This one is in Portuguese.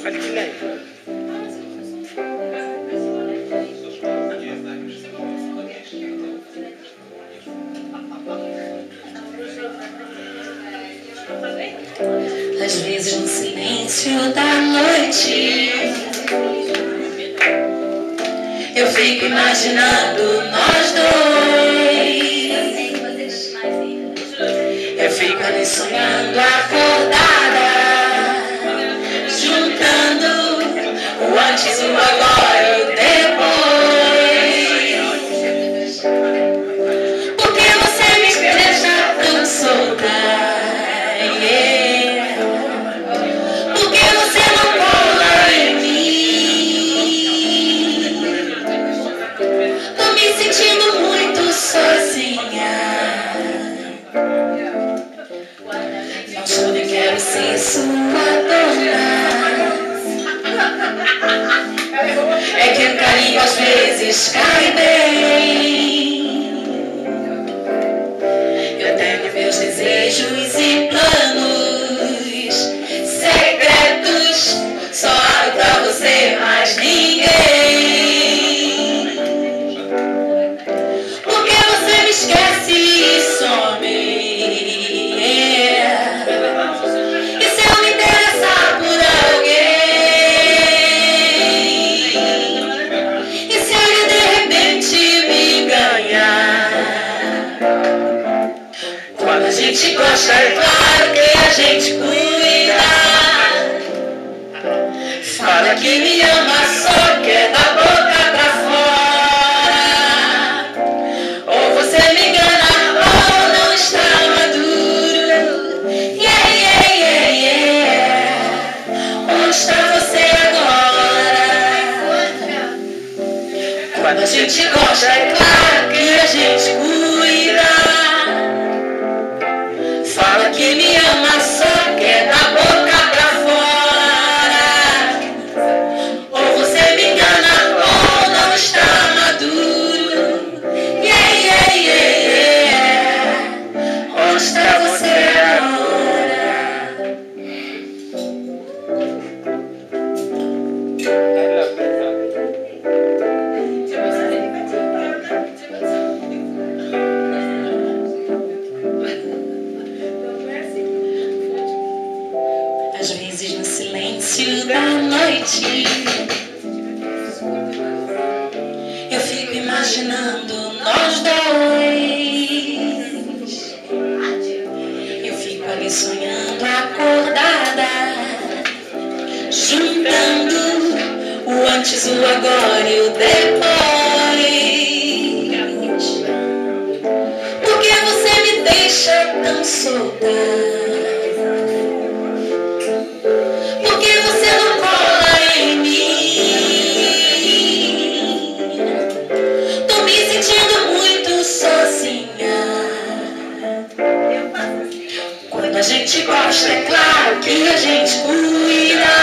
Olha que leve. Às vezes no silêncio da noite eu fico imaginando nós dois. Eu fico ali sonhando acordada, juntando o antes, o agora e o depois. Porque você me deixa tão solta. Ser sua dona. É que o carinho às vezes cai bem. Eu tenho meus desejos e planos secretos, só abro pra você, mais ninguém. Porque você me esquece e some. A gente gosta, é claro que a gente cuida. Fala que me ama, só quer da boca pra fora. Ou você me engana, ou não está maduro. Yeah, yeah, yeah, yeah. Onde está você agora? Quando a gente gosta, é claro que a gente cuida. Fala que me ama, só quer da boca pra fora. Ou você me engana, ou não está maduro. Yeah, yeah, yeah, yeah. Onde está você agora? Às vezes no silêncio da noite eu fico imaginando nós dois. Eu fico ali sonhando acordada, juntando o antes, o agora e o depois. Porque você me deixa tão solta. A gente gosta, é claro que a gente cuida.